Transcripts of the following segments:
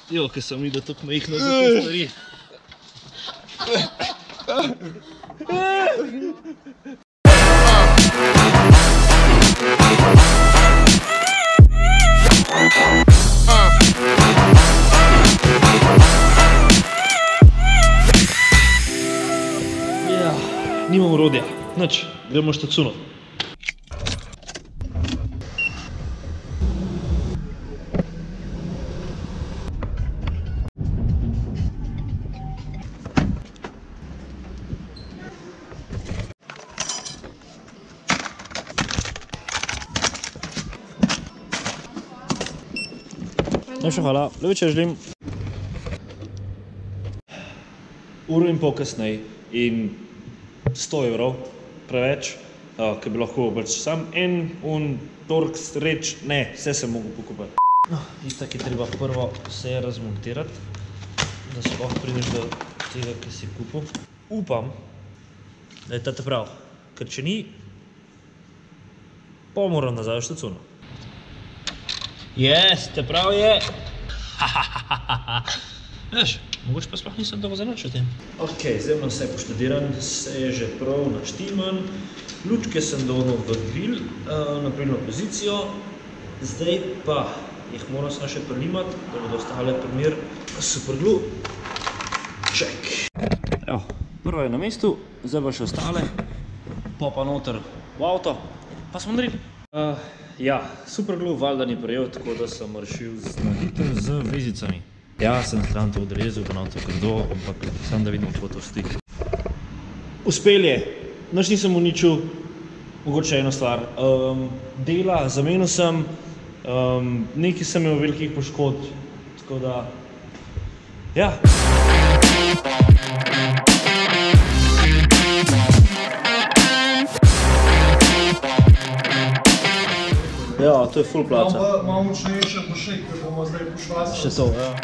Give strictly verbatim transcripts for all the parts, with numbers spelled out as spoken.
Jo, ker sem videl tako majhno za te stvari. Ja, nimam orodja, nič, gremo štacuno. Najlepša hvala, lep večer želim. Uro in pol kasneje in sto evrov preveč, ki bi lahko pač sam en un tork streč, ne, vse sem mogel pokupati. No, itak je treba prvo vse razmontirati, da sploh prideš do tega, ki si kupil. Upam, da je tata prav, ker če ni, pa moram nazaj v štacuno. Jes, te prav je. Veš, mogoče pa sploh nisem dolgo za nič o tem. Ok, zdaj imam vse poštudiran, vse je že prav naštiman. Lučke sem dal v grill, na pravilno pozicijo. Zdaj pa jih moram samo še prilimati, da bodo ostale primer superglue. Check. Evo, prvo je na mestu, zdaj pa še ostale. Pa pa noter v avto, pa smo naredili. Ja, superglue valjda ni prejel, tako da sem rešil z nahiter z vezicami. Ja, sem stran to odrezal, pa nam to grdo, ampak samo da vidim, kako to stoji. Uspel je, nič nisem uničil, mogoče eno stvar. Dela, zamenil sem, nekaj sem imel velikih poškodb, tako da, ja. Ja, to je ful placa. Malo močnejše pošek, ker bomo zdaj pošvastali. Še to, ja.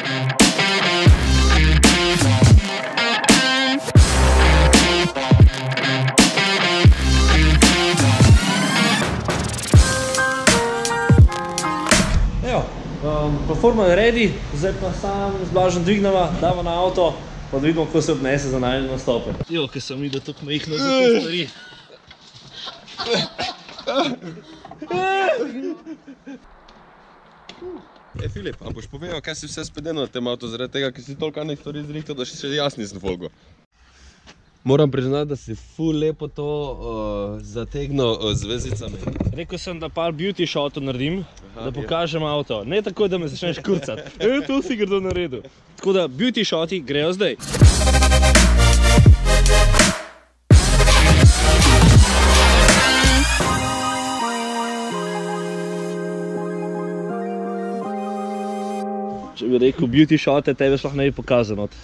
Evo, platforma je ready, zdaj pa sam z Blažem dvigneva, dava na avto, pa da vidimo, kako se obnese za najbolj nastope. Jo, ker sem videl tako majhno za te stvari. E, Filip, a boš povedal, kaj si vse spedenil na tem avtu, zaradi tega, ker si toliko enih stvari zrihtal, da še jaz nisem folgo. Moram priznati, da si ful lepo to zategnil z vezicami. Rekel sem, da par beauty shotov naredim, da pokažem avto. Ne tako, da me začneš kurcati. E, to si grdo naredil. Tako da beauty shoti grejo zdaj. Če bi rekel beauty shote, tebe sploh ne bi pokazal not.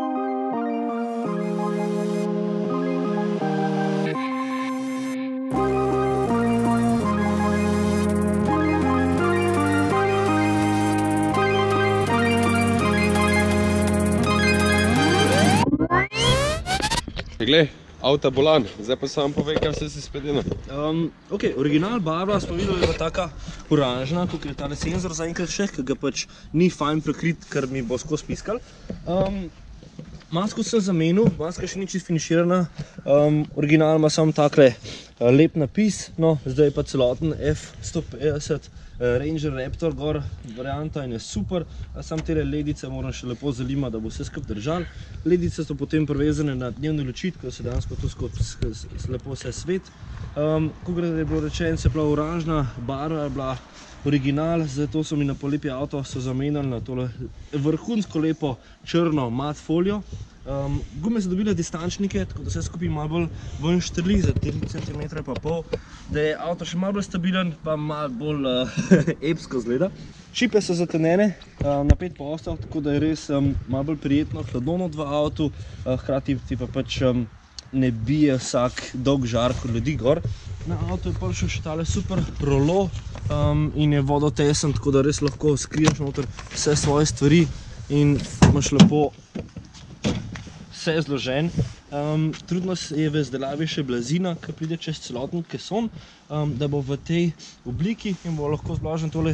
Glej, avta bolan, zdaj pa sam povej, kaj vse si spedenil. Ok, original barva smo videli, je taka oranžna, tukaj je tale senzor zaenkrat še, ki ga pač ni fajn prekrit, ker mi bo skozi piskal. Masko sem zamenil, maska še ni čisto finiširana, original ima samo takle lep napis, no, zdaj pa celoten F sto petdeset Ranger Raptor gor varianta in je super, samo tele ledice moram še lepo zalimati, da bo vse skupaj držal. Ledice so potem privezane na dnevne luči, ko se dejansko to skozi lepo vse svet. Kakor je bilo rečeno, se pravi oranžna barva je bila original, zato so mi na polepi avto so zamenjali na tole vrhunsko lepo črno mat folijo. Gume so dobile distančnike, tako da vse skupaj malo bolj ven štrli za tri centimetre pa pol, da je avto še malo bolj stabilen, pa malo bolj epsko zgleda. Šipe so zatenene na pet postav, tako da je res malo bolj prijetno, hladno v avtu, hkrati ti pa pač ne bije vsak dolg žar kot ljudi gor. Na avtu je prišel še tale super rolo in je vodotesen, tako da res lahko skriješ noter vse svoje stvari in imaš lepo vse zložen. Trudnost je v izdelavi še blazina, ki pride čez celoten keson, da bo v tej obliki in bo lahko z Blažem tole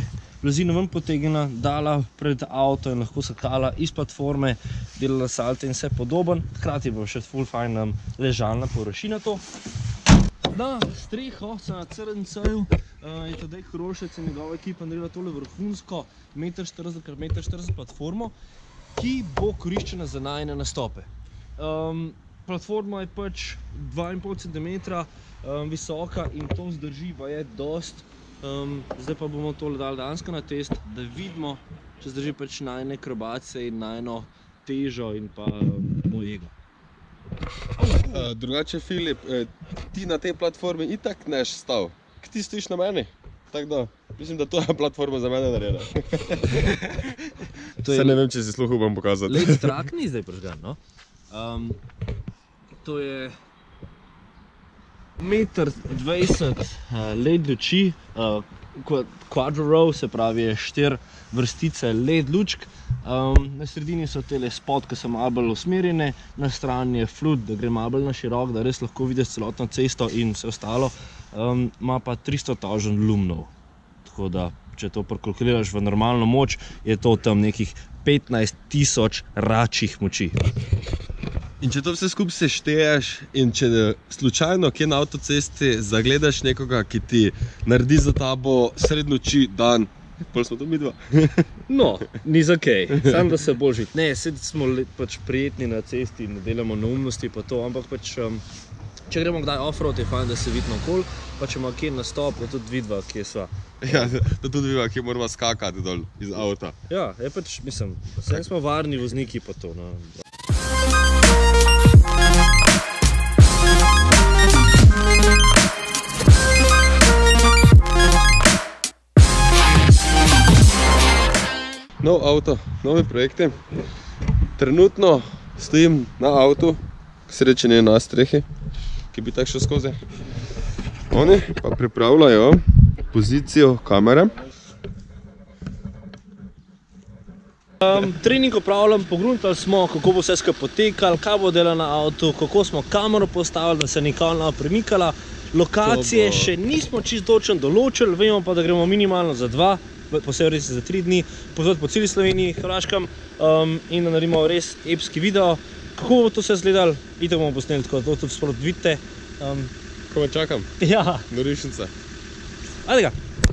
blazino ven potegnila, dala pred avto in lahko se tala iz platforme, delala salte in vse podoben. Hkrati bo še ful fajn um, ležalna površina to. Na streho se na C R N C-ju uh, je Tadej Hrošec in njegova ekipa naredila tole vrhunsko meter štirideset krat meter štirideset platformo, ki bo koriščena za najine nastope. Um, platforma je pač dva in pol centimetra um, visoka in to zdrži pa je dost. Um, zdaj pa bomo tole dali dansko na test, da vidimo, če zdrži pač najine akrobacije in najino težo in pa um, moj ego. Uh, drugače, Filip, eh, ti na tej platformi itak neš stav. Kaj ti stojiš na meni? Tako da, mislim, da to je platforma za mene nareda. Se ne vem, če si sluh upam pokazati. Led trak ni zdaj prižgan, no? Um, to je meter dvajset uh, led luči, uh, quadro row, se pravi je štiri vrstice led lučk. Um, na sredini so tele spod, ki so malo bolj usmerjene, na strani je flut, da gre malo bolj na širok, da res lahko vidiš celotno cesto in vse ostalo. Um, ima pa tristo tisoč lumnov, tako da, če to prekalkuliraš v normalno moč, je to tam nekih petnajst tisoč račjih moči. In če to vse skupaj sešteješ in če slučajno kje na avtocesti zagledaš nekoga, ki ti naredi za tabo sred noči dan, pol smo to mi dva. No, ni za kaj, samo da se bolj žiti. Ne, sedi smo pač prijetni na cesti in ne delamo neumnosti pa to, ampak pač, um, če gremo kdaj off-road, je fajn, da se vidimo okoli, pa če ima kje nastop, je tudi vidva, kje sva. Ja, da tudi vidva, kje moramo skakati dol iz avta. Ja, je pač, mislim, vsem smo varni vozniki pa to, no. Nov avto, novi projekti. Trenutno stojim na avtu, k sreči ne na strehi, ki bi tako šel skozi. Oni pa pripravljajo pozicijo kamere. Um, trening opravljam, pogruntali smo, kako bo vse skupaj potekalo, kaj bo delal na avtu, kako smo kamero postavili, da se nikoli ne premikala. Lokacije še nismo čisto točno določili, vemo pa, da gremo minimalno za dva, po vsej res za tri dni, pozvati po celi Sloveniji, Hrvaškem um, in da naredimo res epski video. Kako bo to vse izgledalo, itak bomo posneli, tako da to tudi sploh vidite. Um, Ko me čakam, ja, norišnica. ajde ga,